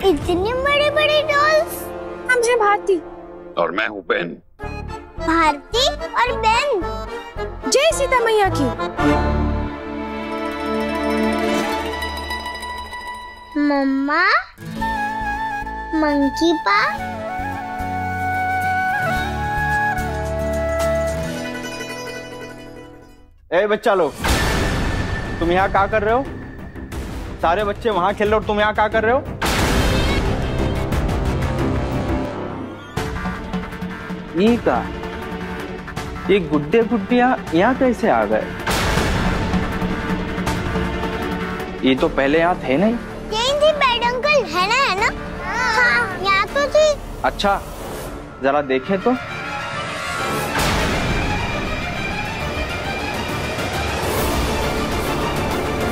इतने बड़े बड़े डॉल्स। हम हैं भारती और मैं हूँ बेन। भारती और बेन। जय सीता मैया की। मम्मा, मंकी पा। ए बच्चा लोग, तुम यहाँ क्या कर रहे हो? सारे बच्चे वहां खेल रहे हो, तुम यहाँ क्या कर रहे हो? ये का ये गुड्डे गुड्डिया यहाँ कैसे आ गए? ये तो पहले यहाँ थे नहीं। यही थी बैड अंकल, है ना? हाँ, यहाँ तो थी। अच्छा, जरा देखें तो।